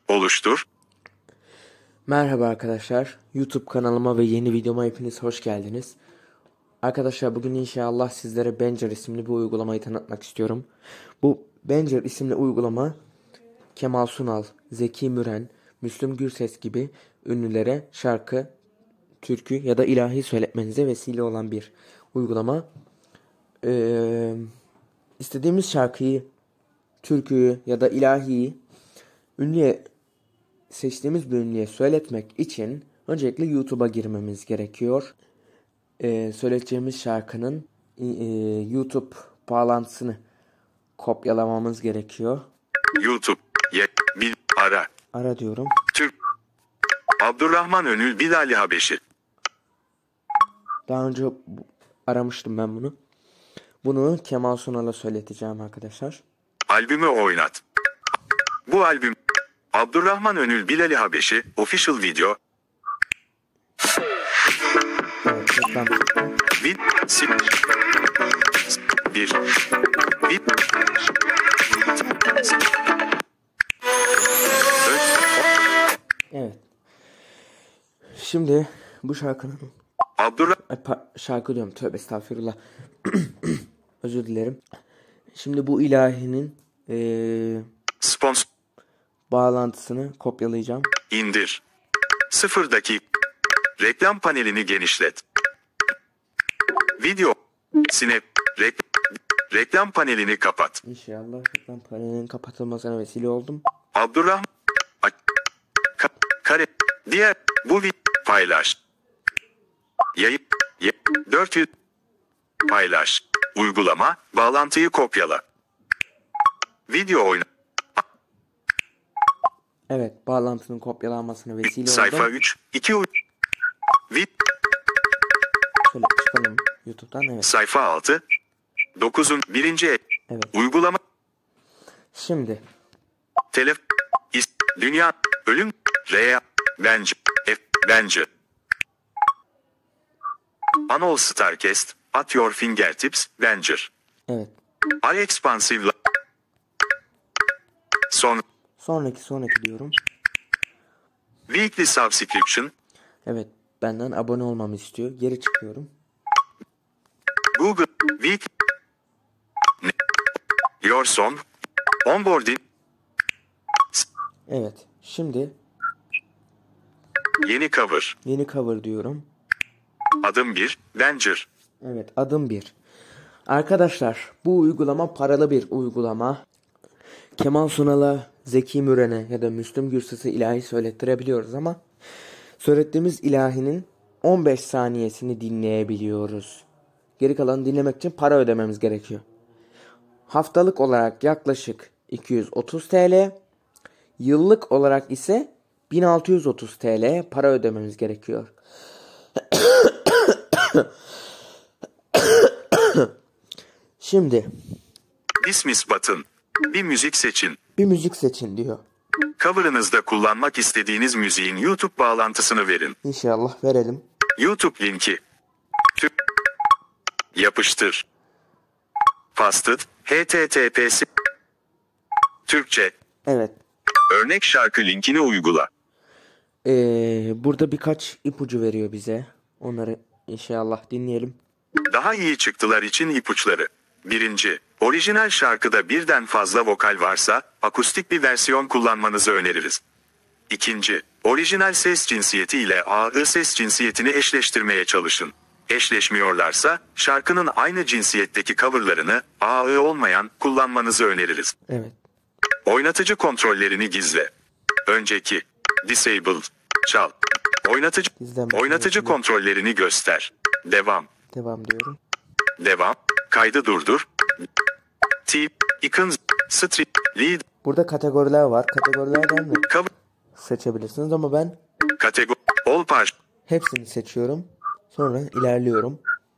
Oluştur. Merhaba arkadaşlar. YouTube kanalıma ve yeni videoma hepiniz hoş geldiniz. Arkadaşlar bugün inşallah sizlere Bencer isimli bir uygulamayı tanıtmak istiyorum. Bu Bencer isimli uygulama Kemal Sunal, Zeki Müren, Müslüm Gürses gibi ünlülere şarkı, türkü ya da ilahi söyletmenize vesile olan bir uygulama. İstediğimiz şarkıyı, türküyü ya da ilahiyi seçtiğimiz bir ünlüye söyletmek için öncelikle YouTube'a girmemiz gerekiyor. Söyleyeceğimiz şarkının YouTube bağlantısını kopyalamamız gerekiyor. YouTube. Ara. Ara diyorum. Türk. Abdurrahman Önül Bilal Habeşi. Daha önce aramıştım ben bunu. Bunu Kemal Sunal'a söyleteceğim arkadaşlar. Albümü oynat. Bu albüm Abdurrahman Önül Bilal Habeşi Official Video. Evet, reklam çıktı. Bir. Evet. Şimdi bu şarkının şarkı diyorum, tövbe estağfurullah. Özür dilerim. Şimdi bu ilahinin Sponsor. bağlantısını kopyalayacağım. İndir. 0 dakika. Reklam panelini genişlet. Video. Snap. Reklam panelini kapat. İnşallah reklam panelinin kapatılmasına vesile oldum. Abdurrahman. Kare. Diğer. Bu video. Paylaş. Yayıp. 400. Paylaş. Uygulama. Bağlantıyı kopyala. Video oyna. Evet, bağlantının kopyalanmasına vesile oldum. Sayfa 3. 2. Şöyle çıkalım YouTube'dan. Evet. Sayfa 6. 9'un 1. Evet. Uygulama. Şimdi. Dünya. Ölüm. Bence. Bence. Anol Starcast. At your fingertips. Bencer. Evet. Expansive. Sonraki diyorum. Weekly subscription. Evet. Benden abone olmamı istiyor. Geri çıkıyorum. Google. Week. Your song. Onboarding. Evet. Şimdi Yeni cover. yeni cover diyorum. Adım 1. Bencer. Evet, adım 1. Arkadaşlar, bu uygulama paralı bir uygulama. Kemal Sunal'a, Zeki Müren'e ya da Müslüm Gürses'e ilahi söylettirebiliyoruz ama söylettiğimiz ilahinin 15 saniyesini dinleyebiliyoruz. Geri kalanı dinlemek için para ödememiz gerekiyor. Haftalık olarak yaklaşık 230 TL, yıllık olarak ise 1630 TL para ödememiz gerekiyor. Şimdi Dismiss button. Bir müzik seçin. bir müzik seçin diyor. Cover'ınızda kullanmak istediğiniz müziğin YouTube bağlantısını verin. İnşallah verelim. YouTube linki. Yapıştır. Pasted. HTTPS. Türkçe. Evet. Örnek şarkı linkini uygula. Burada birkaç ipucu veriyor bize. Onları inşallah dinleyelim. Daha iyi çıktılar için ipuçları. 1. Orijinal şarkıda birden fazla vokal varsa, akustik bir versiyon kullanmanızı öneririz. 2. Orijinal ses cinsiyeti ile AI ses cinsiyetini eşleştirmeye çalışın. Eşleşmiyorlarsa, şarkının aynı cinsiyetteki coverlarını, AI olmayan, kullanmanızı öneririz. Evet. Oynatıcı kontrollerini gizle. Önceki. Disabled. Çal. Oynatıcı kontrollerini göster. Devam. Devam diyorum. Devam. Kaydı durdur. Tip. Icons. Stream. Lead. Burada kategoriler var. Kategorilerden de Cover. seçebilirsiniz ama ben Kategori. All page. hepsini seçiyorum. Sonra ilerliyorum.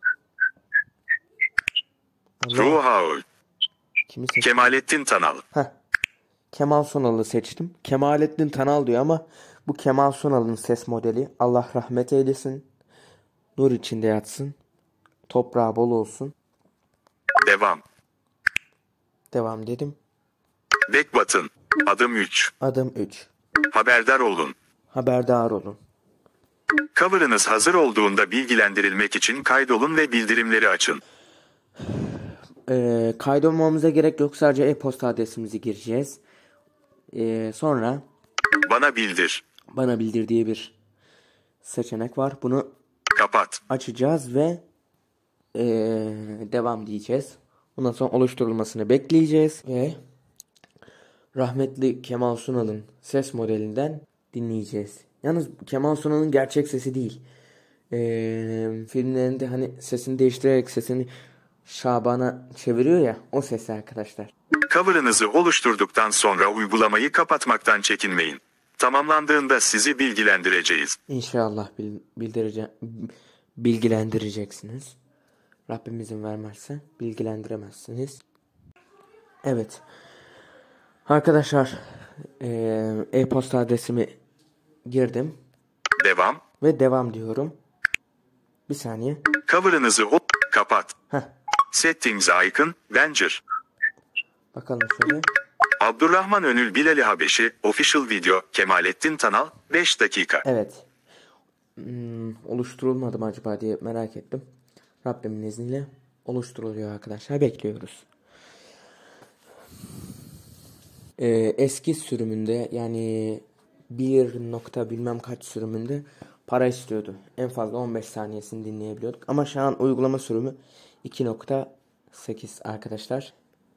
True Howl. Kimi seçtim? Kemalettin Tanal. Kemal Sunal'ı seçtim. Kemalettin Tanal diyor ama bu Kemal Sunal'ın ses modeli. Allah rahmet eylesin. Nur içinde yatsın. Toprağı bol olsun. Devam. Devam dedim. Back button. Adım 3. Adım 3. Haberdar olun. Haberdar olun. Cover'ınız hazır olduğunda bilgilendirilmek için kaydolun ve bildirimleri açın. Kaydolmamıza gerek yok. Sadece e-posta adresimizi gireceğiz. Sonra Bana bildir. bana bildir diye bir seçenek var. Bunu Kapat. açacağız ve devam diyeceğiz. Bundan sonra oluşturulmasını bekleyeceğiz ve rahmetli Kemal Sunal'ın ses modelinden dinleyeceğiz. Yalnız Kemal Sunal'ın gerçek sesi değil. Filmlerinde hani sesini değiştirerek sesini Şaban'a çeviriyor ya, o ses arkadaşlar. Cover'ınızı oluşturduktan sonra uygulamayı kapatmaktan çekinmeyin. Tamamlandığında sizi bilgilendireceğiz. İnşallah bilgilendireceksiniz. Rabbim izin vermezse bilgilendiremezsiniz. Evet. Arkadaşlar e-posta adresimi girdim Devam. ve devam diyorum. Bir saniye. Cover'ınızı kapat. Heh, Settings icon, Venger. bakalım şöyle. Abdurrahman Önül Bilali Habeşi, Official Video, Kemalettin Tanal, 5 dakika. Evet. Oluşturulmadı mı acaba diye merak ettim. Rabbimin izniyle oluşturuluyor arkadaşlar. Bekliyoruz. Eski sürümünde yani 1 nokta bilmem kaç sürümünde para istiyordu. En fazla 15 saniyesini dinleyebiliyorduk. Ama şu an uygulama sürümü 2.8 arkadaşlar.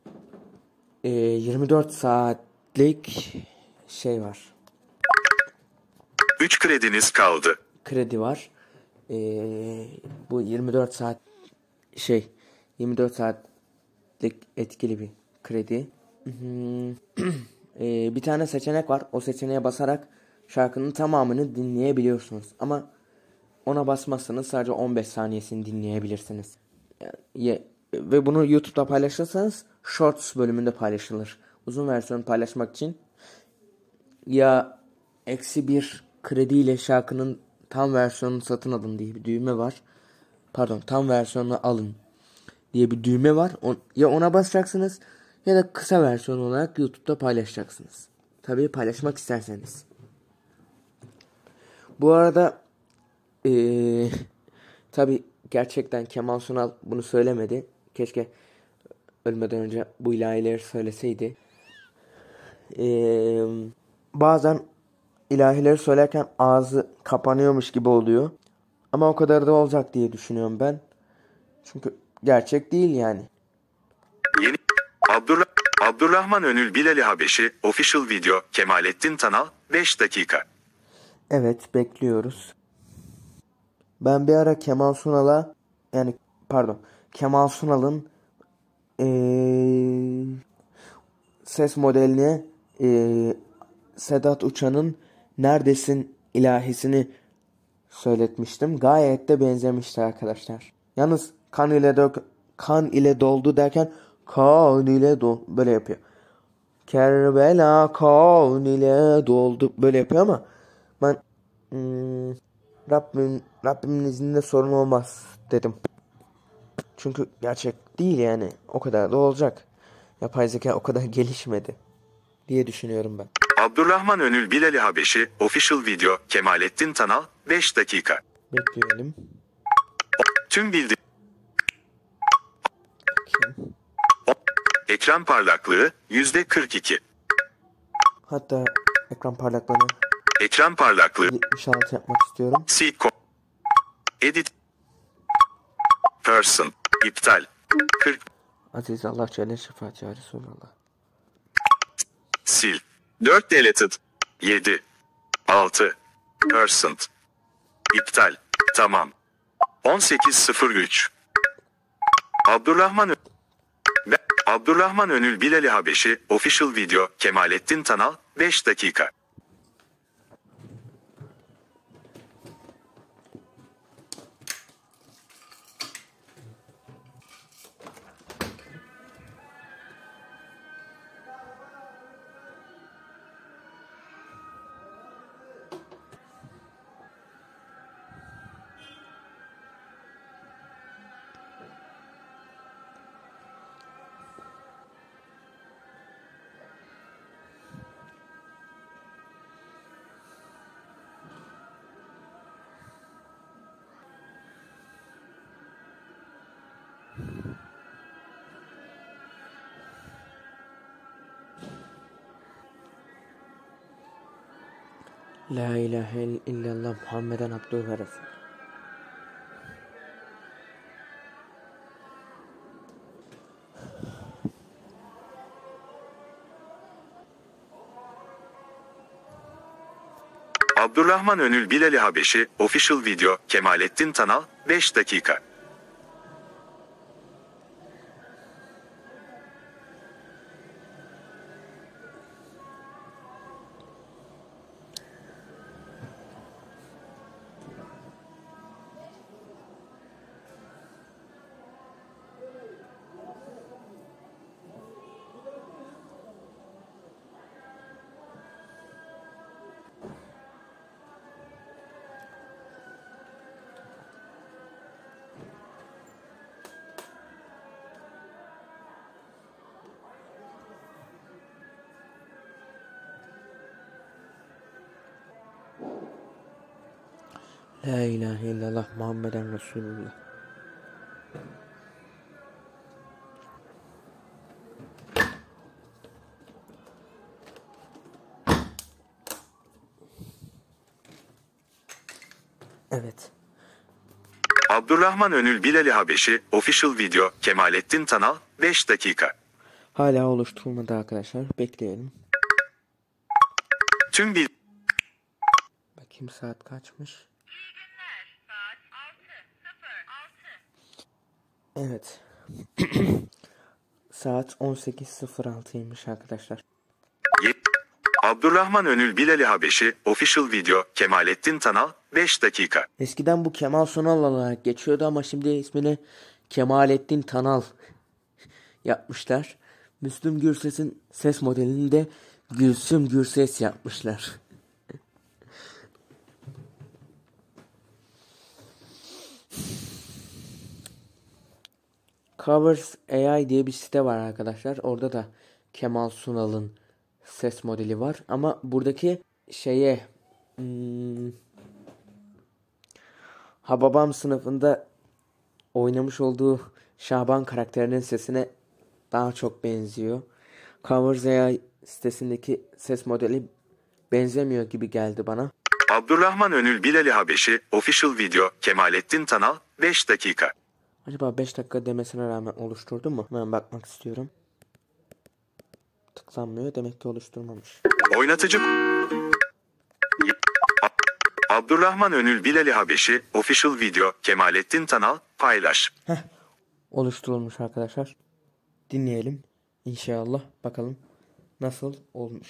24 saatlik şey var. 3 krediniz kaldı. Kredi var. Bu 24 saat 24 saatlik etkili bir kredi. Bir tane seçenek var. O seçeneğe basarak şarkının tamamını dinleyebiliyorsunuz. Ama ona basmazsanız sadece 15 saniyesini dinleyebilirsiniz. Ve bunu YouTube'da paylaşırsanız Shorts bölümünde paylaşılır. Uzun versiyonu paylaşmak için ya -1 krediyle şarkının tam versiyonunu satın alın diye bir düğme var. Pardon, tam versiyonunu alın diye bir düğme var. Ya ona basacaksınız ya da kısa versiyon olarak YouTube'da paylaşacaksınız. Tabii paylaşmak isterseniz. Bu arada tabii gerçekten Kemal Sunal bunu söylemedi. Keşke ölmeden önce bu ilahileri söyleseydi. Bazen ilahileri söylerken ağzı kapanıyormuş gibi oluyor. Ama o kadar da olacak diye düşünüyorum ben. Çünkü gerçek değil yani. Yeni Abdurrahman Önül Bilali Habeşi, Official Video, Kemalettin Tanal, 5 dakika. Evet, bekliyoruz. Ben bir ara Kemal Sunal'a Kemal Sunal'ın ses modeline Sedat Uçan'ın Neredesin ilahisini söyletmiştim. Gayet de benzemişti arkadaşlar. Yalnız kan ile doldu derken kan ile böyle yapıyor. Kerbela kan ile doldu böyle yapıyor ama ben Rabbimin izniyle sorun olmaz dedim. Çünkü gerçek değil yani. O kadar da olacak. Yapay zeka o kadar gelişmedi diye düşünüyorum ben. Abdurrahman Önül Bilali Habeşi, Official Video, Kemalettin Tanal, 5 dakika. Bekleyelim. Tüm ekran parlaklığı, %42. Hatta ekran parlaklığını Ekran parlaklığı, 76 yapmak istiyorum. Seed Edit Person iptal 40 Aziz Allah Celle şefaat ya Resulallah. Sil 4 deleted 7 6 Person iptal tamam 18.03 Abdurrahman Önül Bilali Habeşi, Official Video, Kemalettin Tanal, 5 dakika. La ilahe illallah Muhammeden abdühü ve resulü. Abdurrahman Önül Bilal-i Habeşi, Official Video, Kemalettin Tanal, 5 dakika. La ilahe illallah Muhammeden Resulullah. Evet. Abdurrahman Önül Bilal-i Habeşi, Official Video, Kemalettin Tanal, 5 dakika. Hala oluşturulmadı arkadaşlar. Bekleyelim. Tüm bil... Bakayım saat kaçmış. Evet. Saat 18.06'ymış arkadaşlar. Abdurrahman Önül Bilal-i Habeşi, Official Video, Kemalettin Tanal, 5 dakika. Eskiden bu Kemal Sunal olarak geçiyordu ama şimdi ismini Kemalettin Tanal yapmışlar. Müslüm Gürses'in ses modelini de Gülsüm Gürses yapmışlar. Covers AI diye bir site var arkadaşlar. Orada da Kemal Sunal'ın ses modeli var. Ama buradaki şeye Hababam sınıfında oynamış olduğu Şaban karakterinin sesine daha çok benziyor. Covers AI sitesindeki ses modeli benzemiyor gibi geldi bana. Abdurrahman Önül Bilal-i Habeşi, Official Video, Kemalettin Tanal, 5 dakika. Acaba 5 dakika demesine rağmen oluşturdu mu? Hemen bakmak istiyorum. Tıklanmıyor. Demek ki oluşturmamış. Oynatıcı... Abdurrahman Önül Bilal-i Habeşi, Official Video, Kemalettin Tanal, paylaş. Oluşturulmuş arkadaşlar. Dinleyelim. İnşallah. Bakalım nasıl olmuş.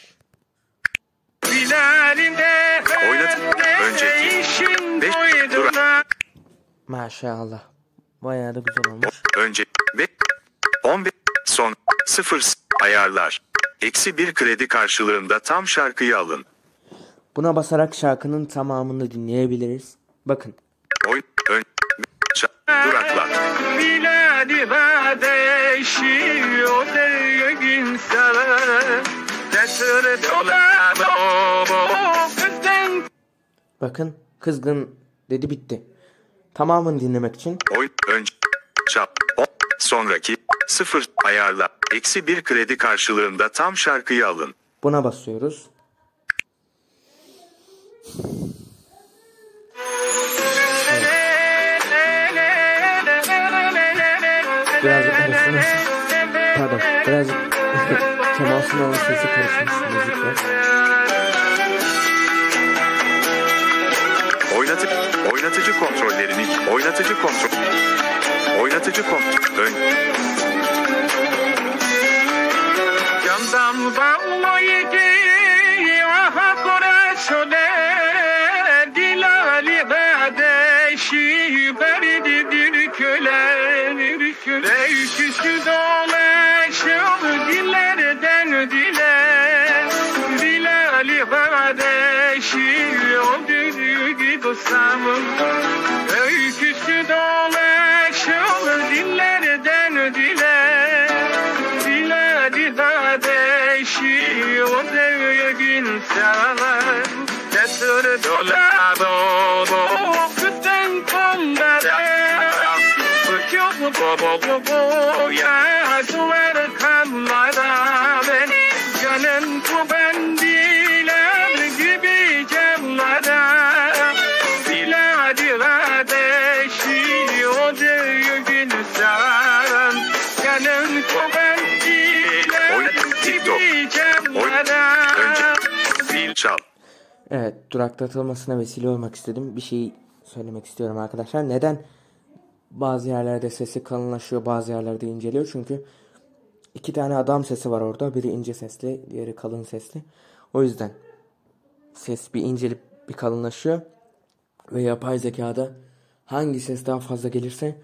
Oynat. Önceki. 5 durak. Maşallah. Bayağı da güzel olmuş. Önce. Ve 15. Son. 0. Ayarlar. -1 kredi karşılığında tam şarkıyı alın. Buna basarak şarkının tamamını dinleyebiliriz. Bakın. Duraklat. Bakın. Kızgın dedi bitti. Tamamını dinlemek için. Önce. Sonraki. 0. Ayarla. -1 kredi karşılığında tam şarkıyı alın. Buna basıyoruz. Birazcık arasına... Pardon. Birazcık Kemal Sunal'ın sesi karışmış müzikle. Oynatıcı kontrollerini... Oynatıcı kontrol... Candan bağlayıcı aha koraşone Dilali kardeşi verdidir köler Öyküsü dolaşır dillerden dile Dilali kardeşi öldürdü gidosam Öyküsü dolaşır dillerden dile Dilali kardeşi o devrin sağlar Getir dolabı kızın kollara Bıçak baba yaşlar kanlara Ben canım kubendiler gibi cem çal. Evet, duraklatılmasına vesile olmak istedim. Bir şey söylemek istiyorum arkadaşlar. Neden bazı yerlerde sesi kalınlaşıyor, bazı yerlerde inceliyor? Çünkü iki tane adam sesi var orada. Biri ince sesli, diğeri kalın sesli. O yüzden ses bir incelip bir kalınlaşıyor. Ve yapay zekada hangi ses daha fazla gelirse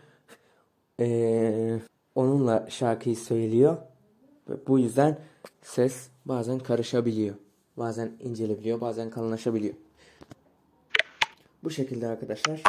onunla şarkıyı söylüyor. Ve bu yüzden ses bazen karışabiliyor. Bazen incelebiliyor, bazen kalınlaşabiliyor. Bu şekilde arkadaşlar.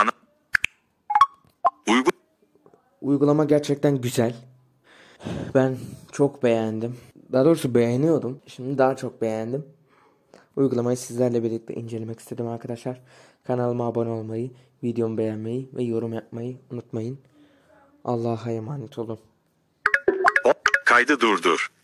Uygu Uygulama gerçekten güzel. Ben çok beğendim. Daha doğrusu beğeniyordum. Şimdi daha çok beğendim. Uygulamayı sizlerle birlikte incelemek istedim arkadaşlar. Kanalıma abone olmayı, videomu beğenmeyi ve yorum yapmayı unutmayın. Allah'a emanet olun. Kaydı durdur.